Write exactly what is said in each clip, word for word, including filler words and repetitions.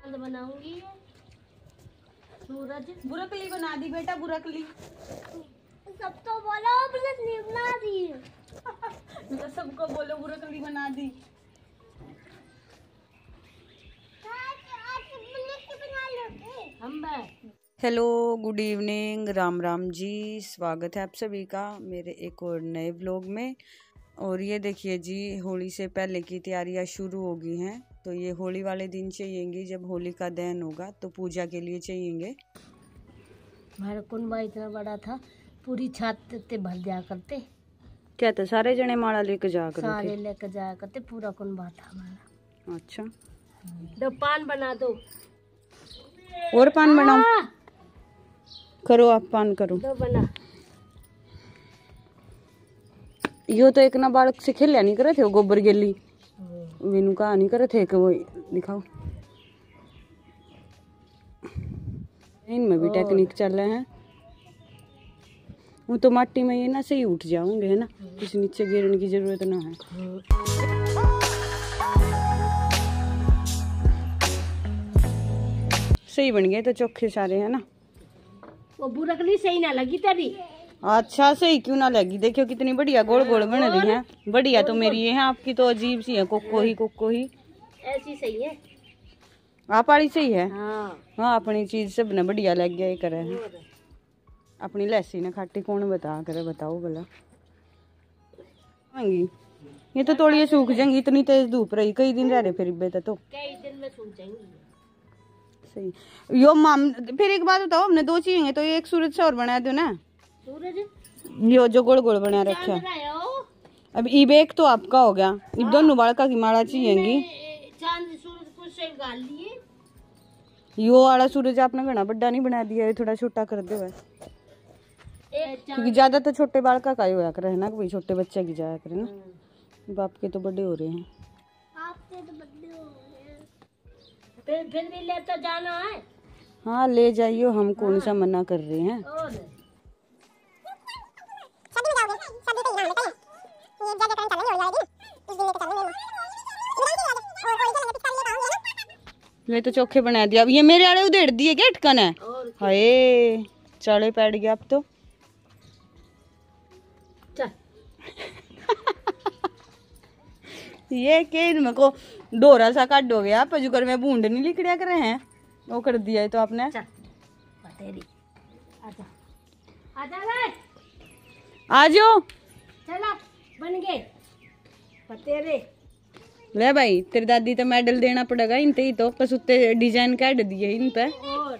बनाऊंगी सूरज। बुरकली बना दी बेटा, बुरकली। सब तो बोलो बुरकली बना दी। तो सबको बोलो बुरकली बना दी। हम hello, good evening, Ram Ram ji. स्वागत है आप सभी का मेरे एक और नए व्लॉग में। और ये देखिए जी, होली से पहले की तैयारियां शुरू हो गई हैं। तो ये होली वाले दिन चाहिएंगी, जब होली का दहन होगा तो पूजा के लिए चाहिएंगे। हमारा कुंबा इतना बड़ा था, पूरी छत ते भर जाया करते। क्या था, सारे जने माला लेकर जा कर सारे लेकर जाया करते, पूरा कुंबा था हमारा। अच्छा, दो पान बना दो। और पान बनाओ। करो आप, पान करो। दो बना। यो तो एक ना बालक से खेलिया नहीं करे थे, वो गोबर गेली वीनू का नहीं करे थे कि वो दिखाओ। इनमें भी टेक्निक चल रहे हैं। वो तो माटी में ये ना सही उठ जाओगे, है ना, किसी नीचे गिरने की जरूरत ना है। सही बन गए तो चोखे सारे, है ना। वो बुरकली सही ना लगी तेरी। अच्छा, सही क्यों ना लगी, देखियो कितनी बढ़िया गोल गोल बन रही हैं। बढ़िया तो मेरी ये है, आपकी तो अजीब सी है, कोको ही कोको ही। ऐसी सही है, आप वाली सही है। हाँ हाँ, अपनी चीज सब ने बढ़िया लग गया, ये करे है। अपनी लस्सी ने खाटी कौन बता करे, बताओ भला। ये तो थोड़ी सूख जाएंगी, इतनी तेज धूप रही, कई दिन रह रहे फिर इब्बे तो कई दिन में सूख जाएंगी। सही। यो माम, फिर एक बात बताओ, हमने दो चाहिए तो एक सूरज से और बना दो ना। सूरज यो जो गोल गोल बना रखा। अब ईबे एक तो आपका हो गया, इन दोनों बालका की माला चाहिएगी। चांद सूरज को से गाल लिए। यो वाला सूरज आपने घना बड़ा नहीं बना दिया, थोड़ा छोटा कर दो है, क्योंकि ज्यादा तो छोटे बालका का ही होया करे ना, कोई छोटे बच्चे की जाया करे ना। बाप के तो बड़े हो रहे हैं, आपके तो बड़े हो रहे हैं। फिर फिर भी ले तो जाना है। हाँ ले जाइयो, हम कौन सा मना कर रहे हैं। और मैं तो चोखे बना दिया। अब ये मेरे आले उधेड़ दिए क्या, अटकन है। हाय चाले पैड गया अब तो। चल ये के इनमें को डोरा सा काट हो गया, पजुकर में बूंद नहीं लिखड़िया कर रहे हैं, वो कर दिया है तो आपने। चल तेरी आजा आजा रे, आ जाओ। चला बन गए तेरे। ले भाई, तेरी दादी तो मेडल देना पड़ेगा इन ही, तो बस उत्ते डिजाइन काट दिए इन पे। और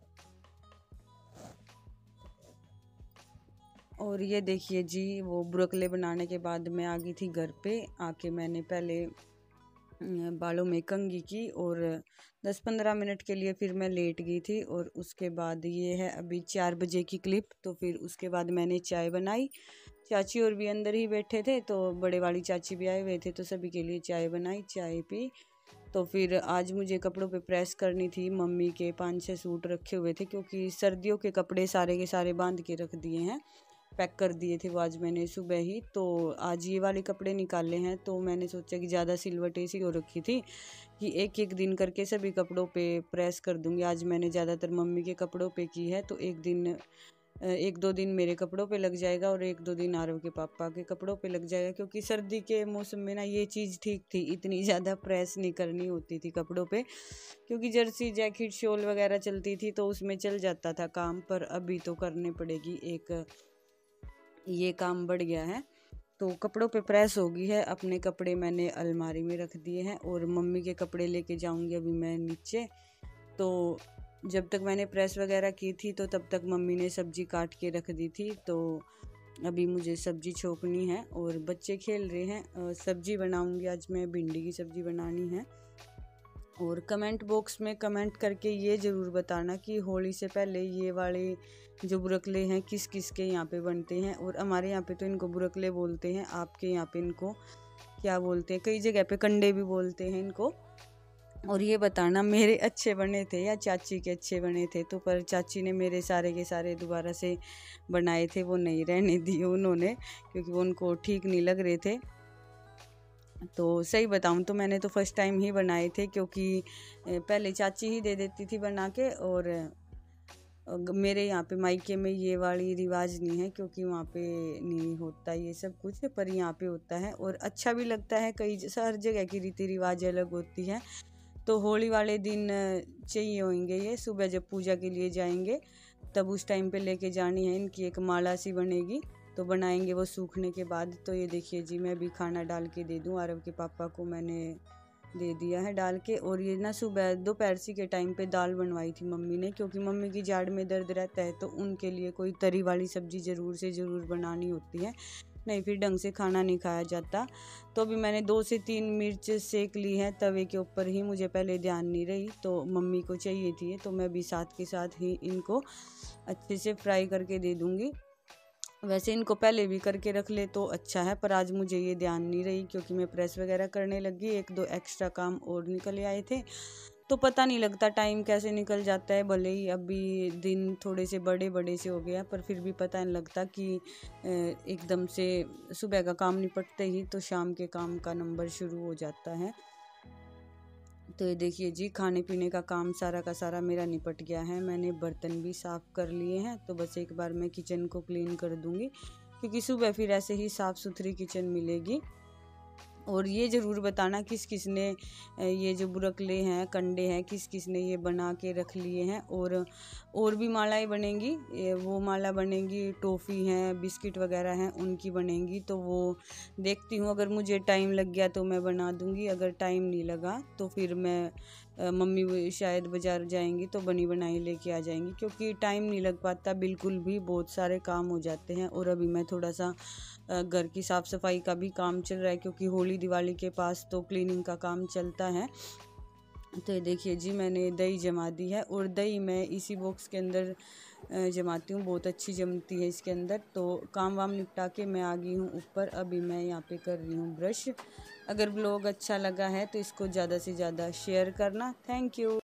और ये देखिए जी, वो बुरकले बनाने के बाद मैं आ गई थी घर पे। आके मैंने पहले बालों में कंघी की और दस पंद्रह मिनट के लिए फिर मैं लेट गई थी। और उसके बाद ये है अभी चार बजे की क्लिप। तो फिर उसके बाद मैंने चाय बनाई, चाची और भी अंदर ही बैठे थे, तो बड़े वाली चाची भी आए हुए थे, तो सभी के लिए चाय बनाई, चाय पी। तो फिर आज मुझे कपड़ों पे प्रेस करनी थी। मम्मी के पाँच छः सूट रखे हुए थे, क्योंकि सर्दियों के कपड़े सारे के सारे बांध के रख दिए हैं, पैक कर दिए थे वो आज मैंने सुबह ही। तो आज ये वाले कपड़े निकाले हैं, तो मैंने सोचा कि ज़्यादा सिलवटें सी हो रखी थी कि एक एक दिन करके सभी कपड़ों पे प्रेस कर दूंगी। आज मैंने ज़्यादातर मम्मी के कपड़ों पे की है, तो एक दिन एक दो दिन मेरे कपड़ों पे लग जाएगा और एक दो दिन आरव के पापा के कपड़ों पे लग जाएगा, क्योंकि सर्दी के मौसम में ना ये चीज़ ठीक थी, इतनी ज़्यादा प्रेस नहीं करनी होती थी कपड़ों पे, क्योंकि जर्सी जैकेट शॉल वगैरह चलती थी तो उसमें चल जाता था काम। पर अभी तो करने पड़ेगी, एक ये काम बढ़ गया है, तो कपड़ों पे प्रेस हो गई है। अपने कपड़े मैंने अलमारी में रख दिए हैं और मम्मी के कपड़े लेके जाऊंगी अभी मैं नीचे। तो जब तक मैंने प्रेस वगैरह की थी तो तब तक मम्मी ने सब्जी काट के रख दी थी, तो अभी मुझे सब्जी छोकनी है और बच्चे खेल रहे हैं। सब्जी बनाऊंगी आज मैं, भिंडी की सब्जी बनानी है। और कमेंट बॉक्स में कमेंट करके ये ज़रूर बताना कि होली से पहले ये वाले जो बुरकले हैं किस किस के यहाँ पे बनते हैं। और हमारे यहाँ पे तो इनको बुरकले बोलते हैं, आपके यहाँ पे इनको क्या बोलते हैं, कई जगह पे कंडे भी बोलते हैं इनको। और ये बताना मेरे अच्छे बने थे या चाची के अच्छे बने थे। तो पर चाची ने मेरे सारे के सारे दोबारा से बनाए थे, वो नहीं रहने दिए उन्होंने, क्योंकि वो उनको ठीक नहीं लग रहे थे। तो सही बताऊं तो मैंने तो फर्स्ट टाइम ही बनाए थे, क्योंकि पहले चाची ही दे देती थी बना के, और मेरे यहाँ पे मायके में ये वाली रिवाज नहीं है, क्योंकि वहाँ पे नहीं होता ये सब कुछ, पर यहाँ पे होता है और अच्छा भी लगता है। कई हर जगह की रीति रिवाज अलग होती है। तो होली वाले दिन चाहिए होंगे ये, सुबह जब पूजा के लिए जाएंगे तब उस टाइम पे लेके जानी है। इनकी एक माला सी बनेगी, तो बनाएंगे वो सूखने के बाद। तो ये देखिए जी, मैं भी खाना डाल के दे दूँ। आरव के पापा को मैंने दे दिया है डाल के। और ये ना सुबह दोपहर सी के टाइम पे दाल बनवाई थी मम्मी ने, क्योंकि मम्मी की जाड़ में दर्द रहता है, तो उनके लिए कोई तरी वाली सब्जी ज़रूर से ज़रूर बनानी होती है, नहीं फिर ढंग से खाना नहीं खाया जाता। तो अभी मैंने दो से तीन मिर्च सेक ली है तवे के ऊपर ही, मुझे पहले ध्यान नहीं रही, तो मम्मी को चाहिए थी, तो मैं भी साथ के साथ ही इनको अच्छे से फ्राई करके दे दूँगी। वैसे इनको पहले भी करके रख ले तो अच्छा है, पर आज मुझे ये ध्यान नहीं रही, क्योंकि मैं प्रेस वगैरह करने लगी। एक दो एक्स्ट्रा काम और निकल आए थे, तो पता नहीं लगता टाइम कैसे निकल जाता है। भले ही अभी दिन थोड़े से बड़े बड़े से हो गया, पर फिर भी पता नहीं लगता कि एकदम से सुबह का काम निपटते ही तो शाम के काम का नंबर शुरू हो जाता है। तो ये देखिए जी, खाने पीने का काम सारा का सारा मेरा निपट गया है। मैंने बर्तन भी साफ़ कर लिए हैं, तो बस एक बार मैं किचन को क्लीन कर दूंगी, क्योंकि सुबह फिर ऐसे ही साफ़ सुथरी किचन मिलेगी। और ये ज़रूर बताना किस किस ने ये जो बुरकले हैं, कंडे हैं, किस किस ने ये बना के रख लिए हैं। और और भी मालाएं बनेंगी, वो माला बनेगी, टॉफ़ी हैं, बिस्किट वगैरह हैं, उनकी बनेंगी। तो वो देखती हूँ, अगर मुझे टाइम लग गया तो मैं बना दूँगी, अगर टाइम नहीं लगा तो फिर मैं मम्मी शायद बाज़ार जाएंगी तो बनी बनाई लेके आ जाएंगी, क्योंकि टाइम नहीं लग पाता बिल्कुल भी, बहुत सारे काम हो जाते हैं। और अभी मैं थोड़ा सा घर की साफ़ सफाई का भी काम चल रहा है, क्योंकि होली दिवाली के पास तो क्लीनिंग का काम चलता है। तो ये देखिए जी, मैंने दही जमा दी है, और दही मैं इसी बॉक्स के अंदर जमाती हूँ, बहुत अच्छी जमती है इसके अंदर। तो काम वाम निपटा के मैं आ गई हूँ ऊपर। अभी मैं यहाँ पे कर रही हूँ ब्रश। अगर ब्लॉग अच्छा लगा है तो इसको ज़्यादा से ज़्यादा शेयर करना। Thank you.